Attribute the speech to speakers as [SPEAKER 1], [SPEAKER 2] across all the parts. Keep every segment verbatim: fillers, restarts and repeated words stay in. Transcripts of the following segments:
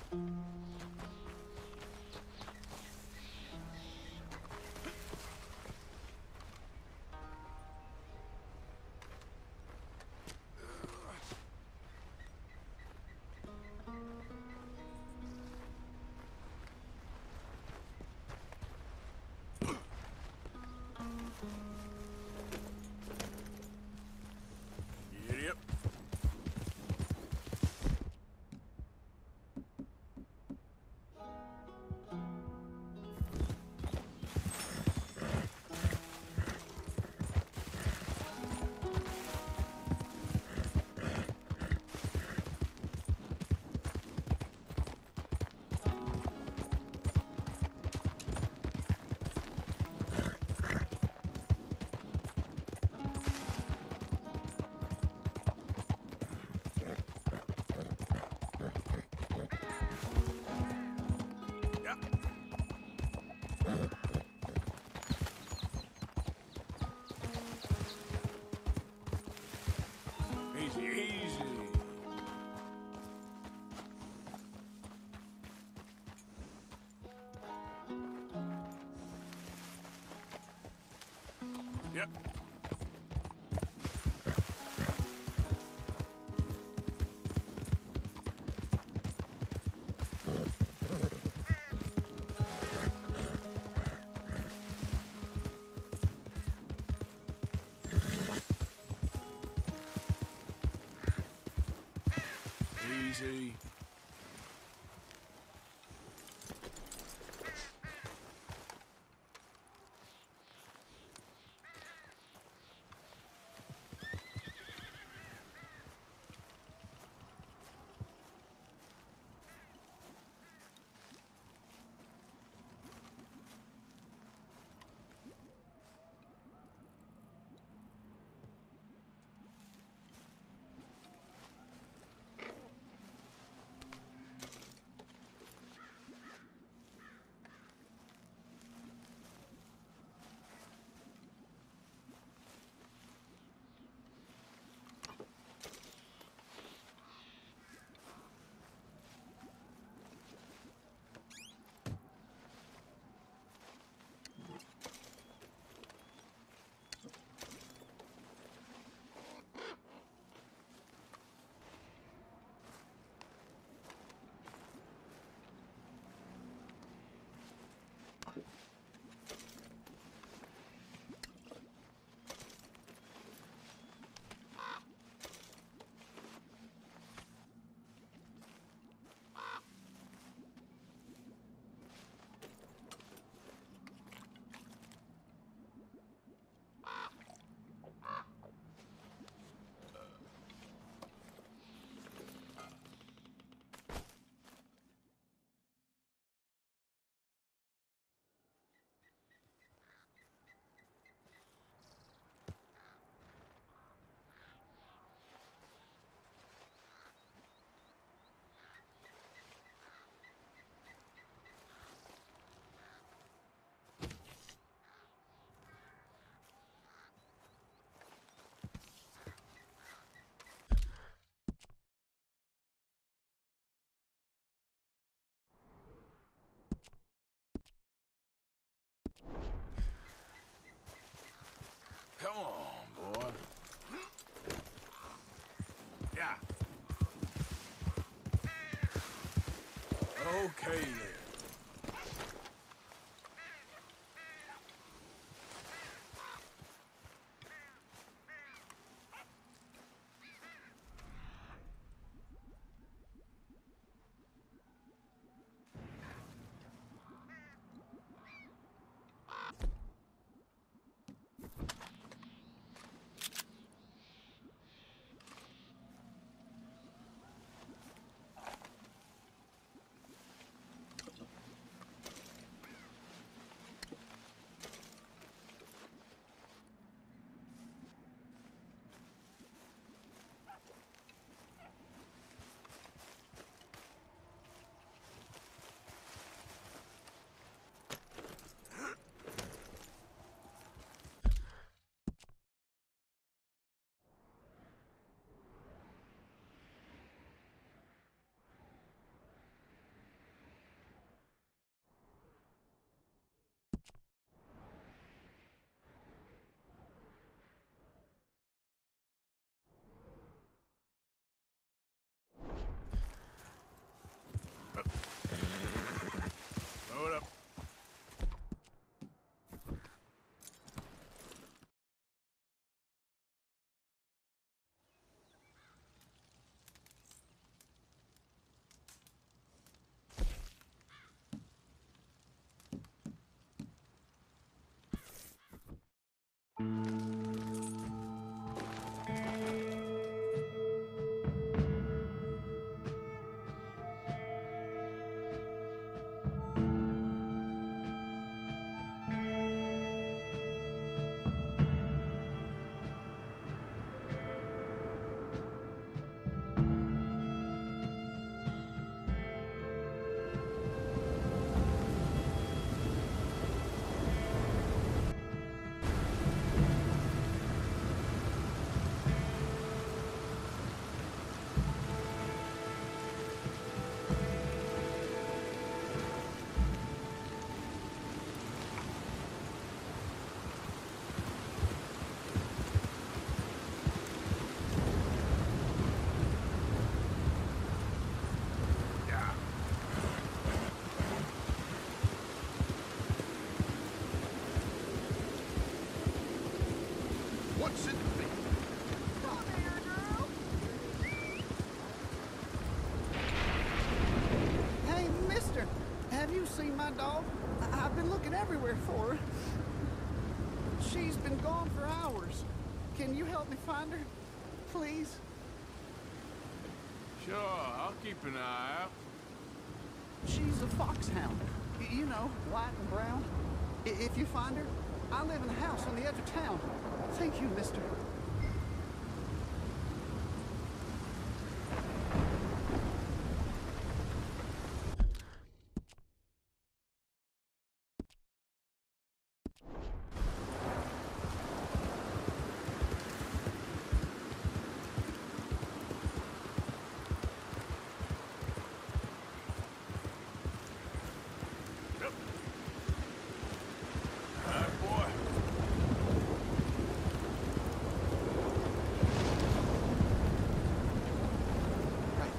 [SPEAKER 1] Easy, easy. Yep. Easy. Come on, boy. Yeah. Okay then.
[SPEAKER 2] seen my dog? I I've been looking everywhere for her. She's been gone for hours. Can you help me find her? Please?
[SPEAKER 1] Sure, I'll keep an eye out.
[SPEAKER 2] She's a foxhound. Y- You know, white and brown. I if you find her, I live in a house on the edge of town. Thank you, mister.
[SPEAKER 1] All right, boy.
[SPEAKER 2] Right.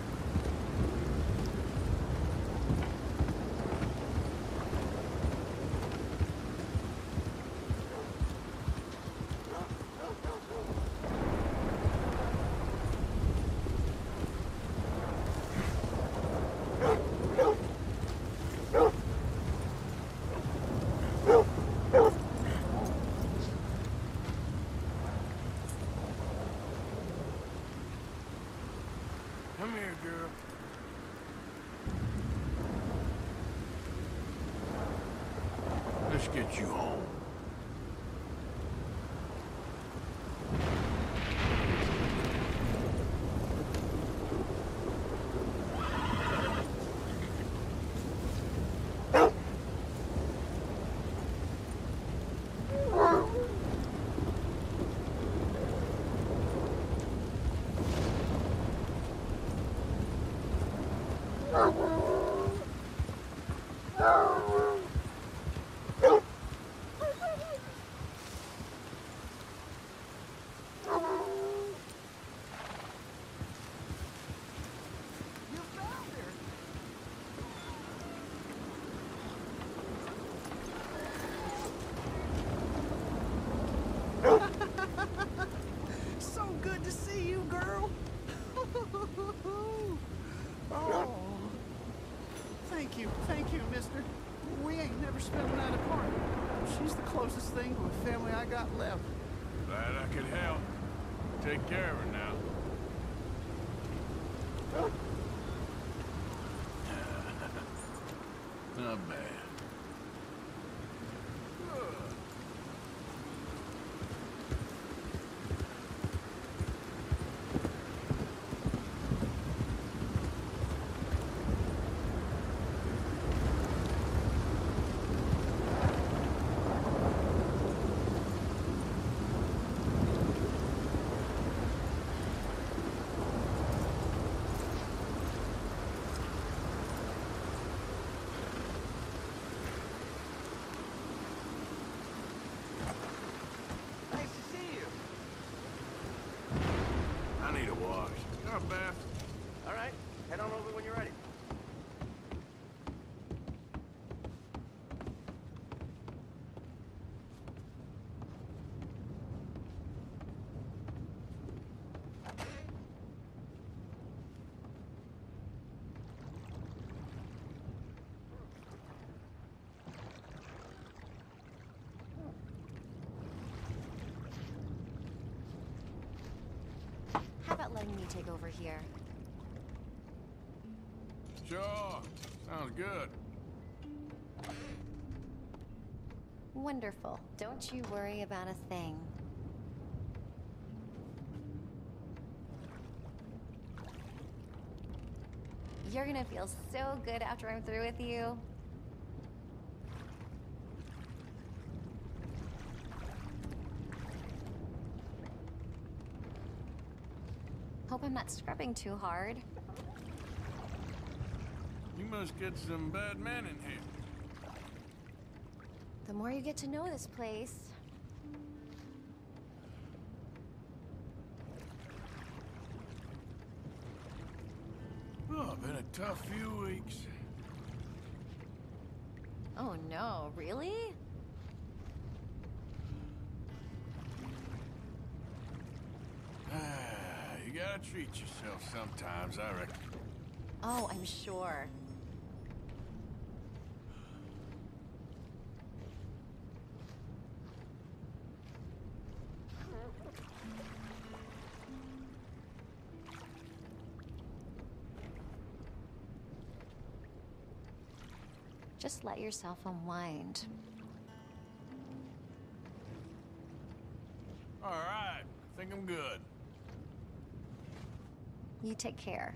[SPEAKER 1] Come here, girl. Let's get you home.
[SPEAKER 2] You found her. So good to see you, girl. Oh. Thank you, thank you, mister. We ain't never spent a night apart. She's the closest thing to a family I got left.
[SPEAKER 1] Glad I could help. Take care of her now. Not bad.
[SPEAKER 3] Nice to see you.
[SPEAKER 1] I need a wash. Got a bath?
[SPEAKER 3] All right, head on over when you're ready.
[SPEAKER 4] How about letting me take over here?
[SPEAKER 1] Sure. Sounds good.
[SPEAKER 4] Wonderful. Don't you worry about a thing. You're gonna feel so good after I'm through with you. Hope I'm not scrubbing too hard.
[SPEAKER 1] You must get some bad men in here.
[SPEAKER 4] The more you get to know this place,
[SPEAKER 1] Oh, been a tough few weeks.
[SPEAKER 4] oh no, really?
[SPEAKER 1] You gotta treat yourself sometimes, I reckon.
[SPEAKER 4] Oh, I'm sure. Just let yourself unwind.
[SPEAKER 1] All right, I think I'm good.
[SPEAKER 4] You take care.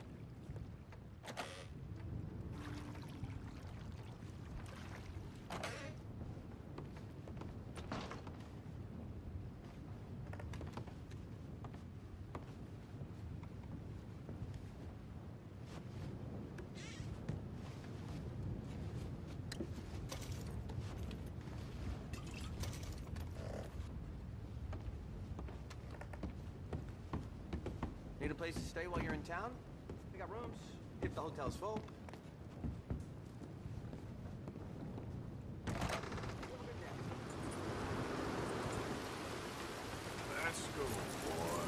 [SPEAKER 3] Need a place to stay while you're in town? We got rooms, if the hotel's full.
[SPEAKER 1] Let's go, boy.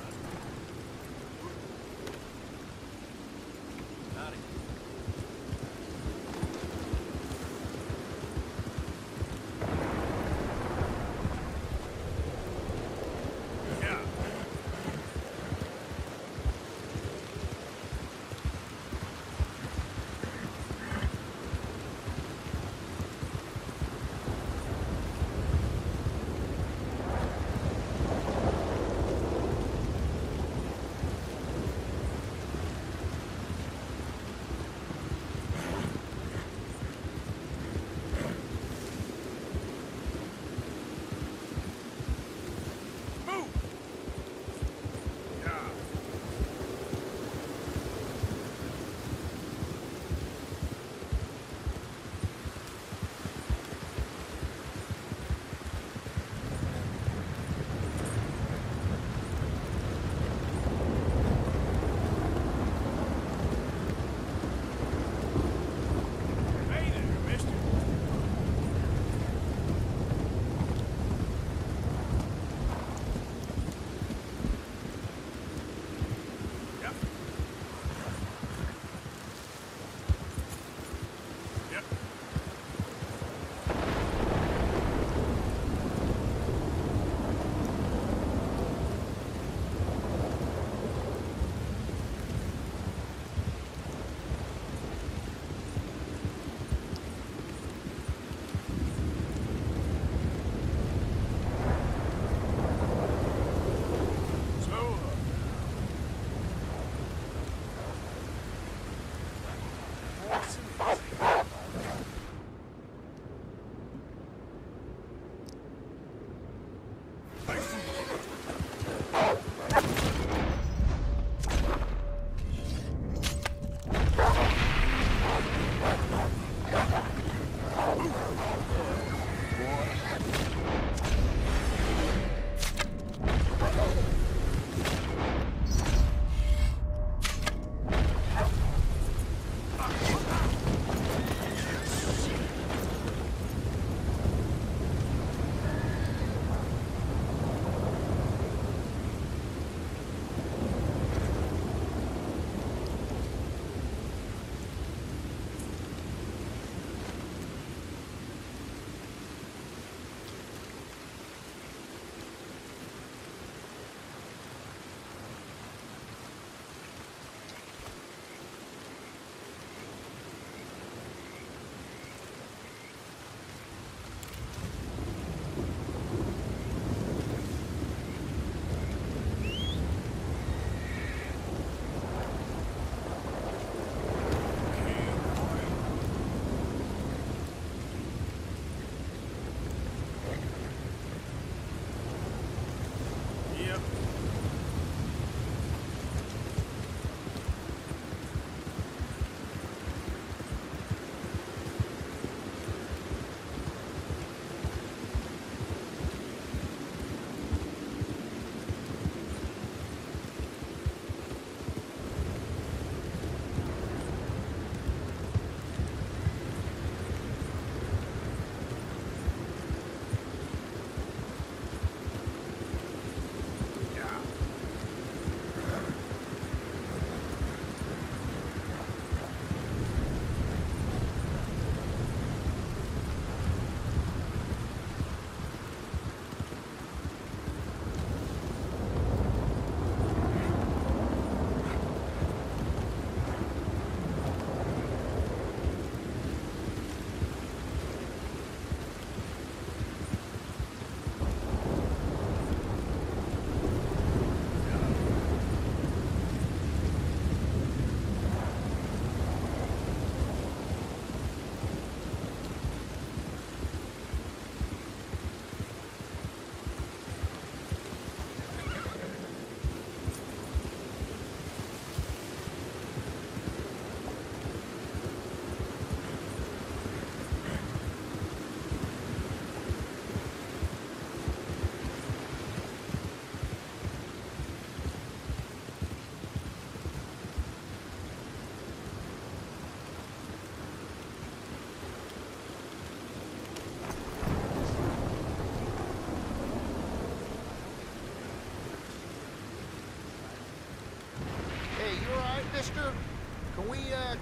[SPEAKER 3] Howdy.
[SPEAKER 1] Yeah.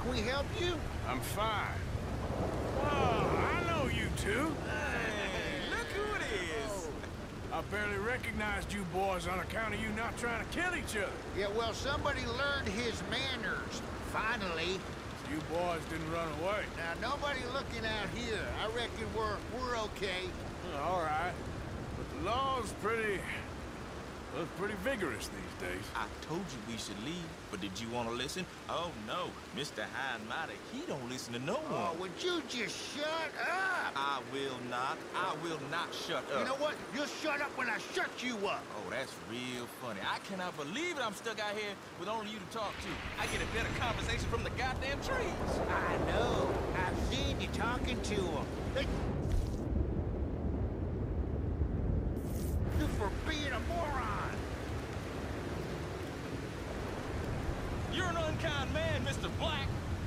[SPEAKER 5] Can we help you?
[SPEAKER 1] I'm fine. Whoa, I know you two.
[SPEAKER 6] Hey, look who it is.
[SPEAKER 1] I barely recognized you boys on account of you not trying to kill each other.
[SPEAKER 5] Yeah, well, somebody learned his manners. Finally.
[SPEAKER 1] You boys didn't run away.
[SPEAKER 5] Now, nobody looking out here. I reckon we're, we're okay.
[SPEAKER 1] Well, all right. But the law's pretty... well, it's pretty vigorous these days.
[SPEAKER 6] I told you we should leave, but did you want to listen? Oh, no. Mister High and Mighty, he don't listen to no
[SPEAKER 5] Oh,
[SPEAKER 6] one.
[SPEAKER 5] would you just shut up?
[SPEAKER 6] I will not. I will not shut up.
[SPEAKER 5] You know what? You'll shut up when I shut you up.
[SPEAKER 6] Oh, that's real funny. I cannot believe it. I'm stuck out here with only you to talk to. I get a better conversation from the goddamn trees.
[SPEAKER 5] I know. I've seen you talking to him. They... You for being a moron.
[SPEAKER 6] You're an unkind man, Mister Black.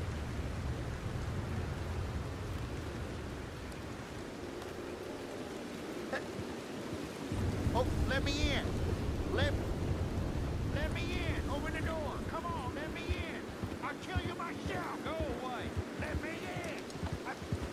[SPEAKER 5] Oh, let me in. Let, let me in. Open the door. Come on, let me in. I'll kill you myself. Go away. Let me in. I...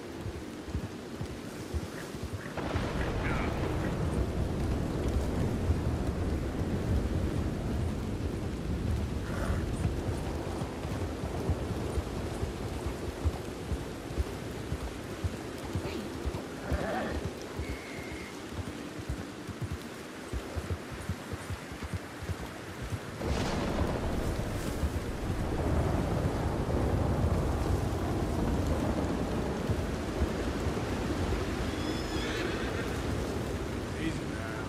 [SPEAKER 1] Easy now.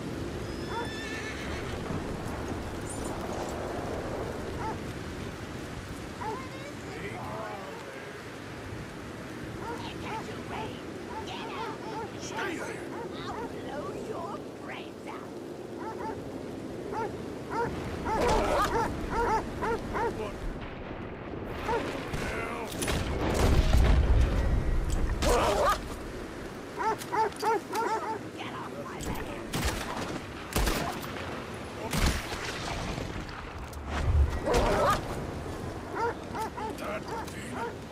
[SPEAKER 1] Stay there.
[SPEAKER 7] I'll blow your brains out.
[SPEAKER 1] What? Hell.
[SPEAKER 7] Get off my land.
[SPEAKER 1] God damn it.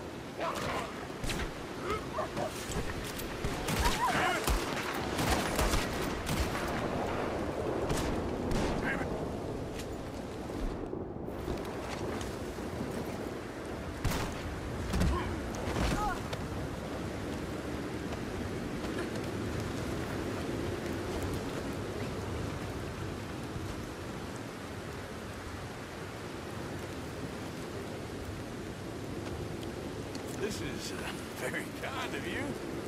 [SPEAKER 1] Damn it. This is uh, very kind of you.